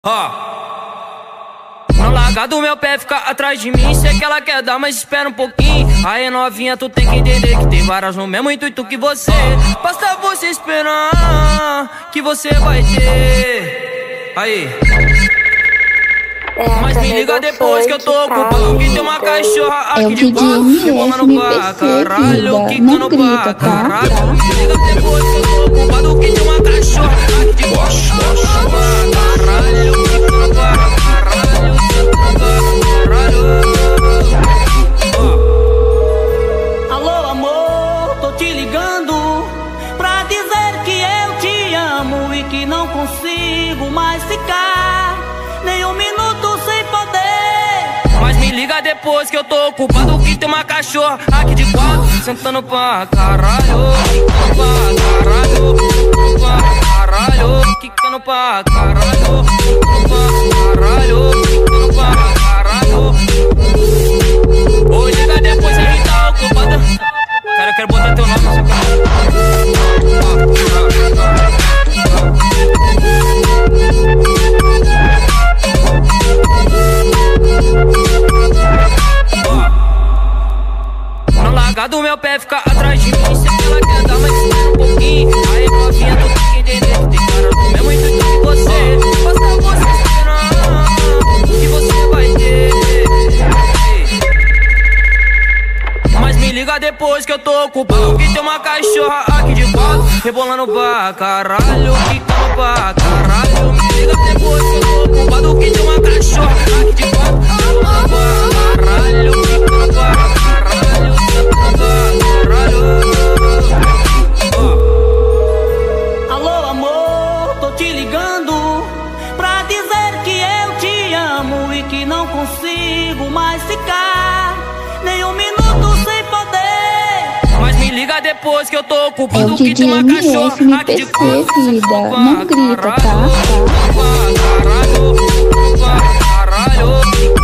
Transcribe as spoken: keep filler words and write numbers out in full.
Ó, não larga do meu pé, fica atrás de mim. Sei que ela quer dar, mas espera um pouquinho. Aí novinha, tu tem que entender que tem várias no mesmo intuito que você. Basta você esperar que você vai ter. Aí. Mas me liga depois que eu tô ocupado, que tem uma cachorra aqui de boa, rebolando pra caralho, quicando pra caralho. Me liga depois que eu tô ocupado, que tem uma cachorra aqui de boa, caralho, quicando pra caralho, caralho. Alô amor, tô te ligando pra dizer que eu te amo e que não consigo mais ficar nem um minuto sem poder. Mas me liga depois que eu tô ocupado, que tem uma cachorra aqui de quatro, sentando pra caralho, quicando pra caralho, quicando pra caralho, quicando pra caralho, quicando pra caralho, quicando pra caralho. Ô, liga depois que a gente tá ocupado. Cara, eu quero botar teu nome no seu canal. Não larga do meu pé, fica atrás de mim. Sei que ela quer dar, mas espera um pouquinho. Aí novinha, tu tem que entender que tem cara no mesmo intuito que você. Basta você esperar que você vai ter. Mas me liga depois que eu tô ocupado, que tem uma cachorra aqui de quatro, rebolando pra caralho, quicando pra caralho. Me liga depois que eu tô ocupado, que tem uma cachorra aqui de quatro, rebolando pra caralho, quicando pra caralho, quicando pra caralho. Alô amor, tô te ligando pra dizer que eu te amo e que não consigo mais ficar nem um minuto sem poder. Mas me liga depois que eu tô ocupado, É o que tem uma D J cachorra M S aqui de M P C, quatro, vida. Não grita, tá? caralho, caralho, caralho.